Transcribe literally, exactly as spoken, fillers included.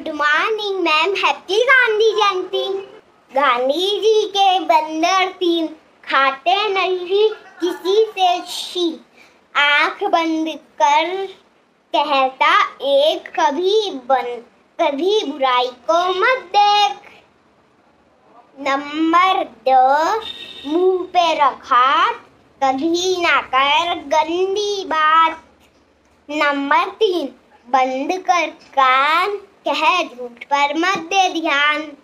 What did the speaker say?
Good morning ma'am, happy Gandhi Jayanti. Gandhi ji के बंदर तीन, खाते नहीं किसी से छी। आंख बंद कर कहता एक, कभी बंद कभी बुराई को मत देख। नंबर दो, मुंह पे रखा कभी ना कर गंदी बात। नंबर तीन, बंद कर कान, कह झूठ पर मत दे ध्यान।